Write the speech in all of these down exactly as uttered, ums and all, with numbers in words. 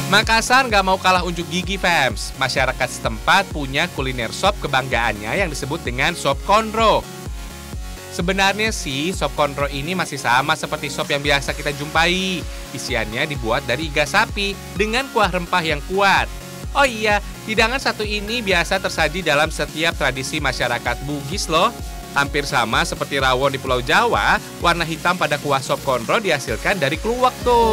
Makassar nggak mau kalah unjuk gigi, fams. Masyarakat setempat punya kuliner sop kebanggaannya yang disebut dengan sop konro. Sebenarnya sih, sop konro ini masih sama seperti sop yang biasa kita jumpai. Isiannya dibuat dari iga sapi dengan kuah rempah yang kuat. Oh iya, hidangan satu ini biasa tersaji dalam setiap tradisi masyarakat Bugis loh. Hampir sama seperti rawon di Pulau Jawa, warna hitam pada kuah sop konro dihasilkan dari kluwak tuh.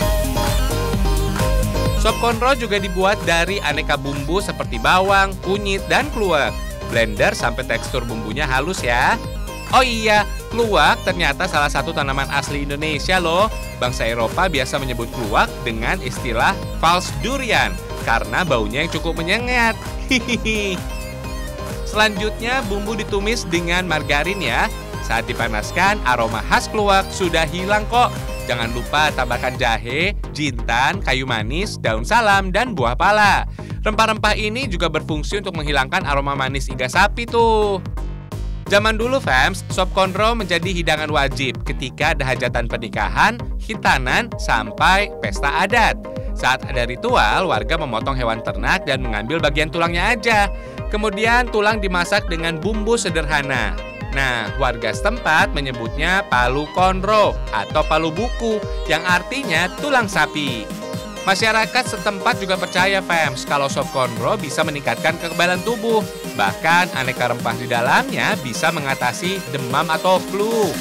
Sop konro juga dibuat dari aneka bumbu seperti bawang, kunyit, dan kluwak. Blender sampai tekstur bumbunya halus ya. Oh iya, kluwak ternyata salah satu tanaman asli Indonesia loh. Bangsa Eropa biasa menyebut kluwak dengan istilah false durian karena baunya yang cukup menyengat. Hihihi. Selanjutnya bumbu ditumis dengan margarin ya. Saat dipanaskan, aroma khas kluwak sudah hilang kok. Jangan lupa tambahkan jahe, jintan, kayu manis, daun salam, dan buah pala. Rempah-rempah ini juga berfungsi untuk menghilangkan aroma manis iga sapi tuh. Zaman dulu, fams, sop konro menjadi hidangan wajib ketika ada hajatan pernikahan, khitanan, sampai pesta adat. Saat ada ritual, warga memotong hewan ternak dan mengambil bagian tulangnya aja. Kemudian tulang dimasak dengan bumbu sederhana. Nah, warga setempat menyebutnya palu konro atau palu buku yang artinya tulang sapi. Masyarakat setempat juga percaya, fams, kalau sop konro bisa meningkatkan kekebalan tubuh. Bahkan aneka rempah di dalamnya bisa mengatasi demam atau flu.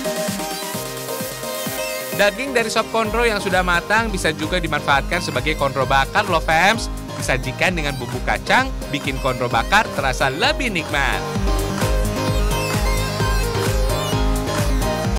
Daging dari sop konro yang sudah matang bisa juga dimanfaatkan sebagai konro bakar loh, fams. Disajikan dengan bumbu kacang, bikin konro bakar terasa lebih nikmat.